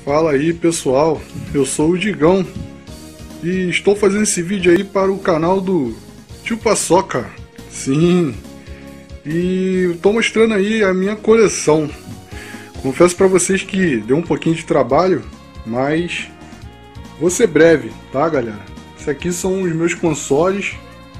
Fala aí pessoal, eu sou o Digão e estou fazendo esse vídeo aí para o canal do Tio Paçoca. Sim, e estou mostrando aí a minha coleção. Confesso para vocês que deu um pouquinho de trabalho, mas vou ser breve, tá galera? Esses aqui são os meus consoles,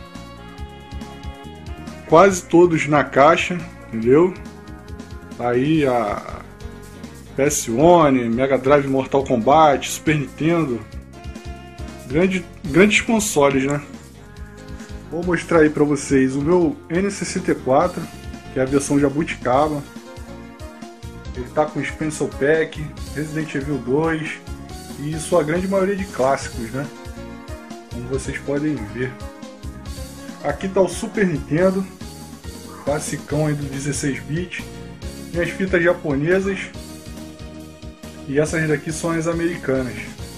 quase todos na caixa, entendeu? Aí a PS1, Mega Drive, Mortal Kombat, Super Nintendo, grandes consoles, né? Vou mostrar aí pra vocês o meu N64, que é a versão jabuticaba. Ele tá com Expansion Pack, Resident Evil 2 e sua grande maioria de clássicos, né? Como vocês podem ver. Aqui tá o Super Nintendo, classicão aí do 16-bit. Minhas fitas japonesas. E essas daqui são as americanas.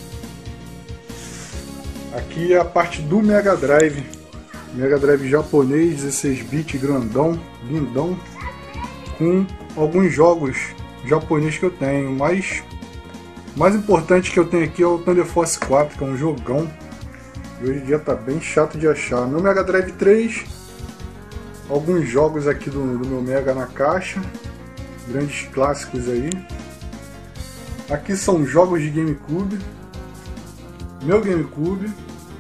Aqui é a parte do Mega Drive. Mega Drive japonês, 16-bit, grandão, lindão. Com alguns jogos japoneses que eu tenho. Mas o mais importante que eu tenho aqui é o Thunder Force 4, que é um jogão. E hoje em dia tá bem chato de achar. Meu Mega Drive 3. Alguns jogos aqui do meu Mega na caixa. Grandes clássicos aí. Aqui são jogos de GameCube, meu GameCube,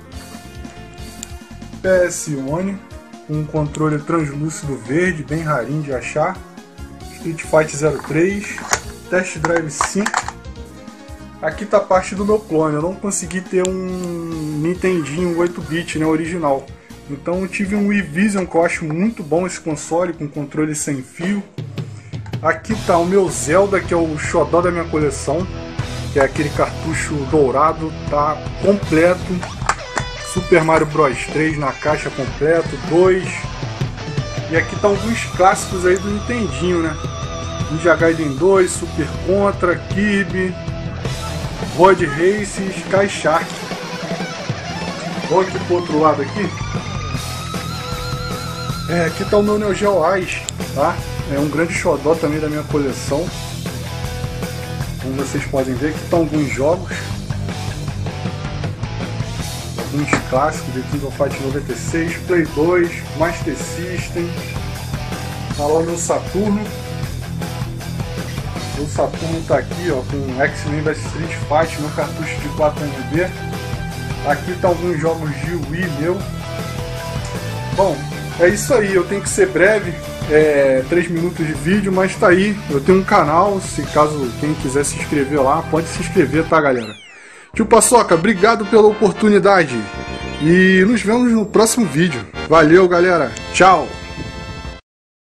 PS1, com um controle translúcido verde, bem rarinho de achar, Street Fighter 03, Test Drive 5. Aqui tá a parte do meu clone, eu não consegui ter um Nintendinho 8-bit, né, original. Então eu tive um Wii Vision, que eu acho muito bom esse console, com controle sem fio. Aqui tá o meu Zelda, que é o xodó da minha coleção, que é aquele cartucho dourado, tá completo. Super Mario Bros 3 na caixa completo, 2. E aqui tá alguns clássicos aí do Nintendinho, né? Ninja Gaiden 2, Super Contra, Kirby, Road Race e Sky Shark. Vou aqui pro outro lado aqui. Aqui tá o meu Neo Geo Ice, tá? É um grande xodó também da minha coleção. Como vocês podem ver, aqui estão alguns jogos. Alguns clássicos de King of Fighters 96, Play 2, Master System. Tá lá o meu Saturno. O Saturno tá aqui, ó, com X-Men vs Street Fighter, meu cartucho de 4MB. Aqui tá alguns jogos de Wii meu. Bom, é isso aí, eu tenho que ser breve. 3 minutos de vídeo, mas tá aí, eu tenho um canal, se caso quem quiser se inscrever lá, pode se inscrever, tá galera? Tio Paçoca, obrigado pela oportunidade e nos vemos no próximo vídeo. Valeu galera, tchau!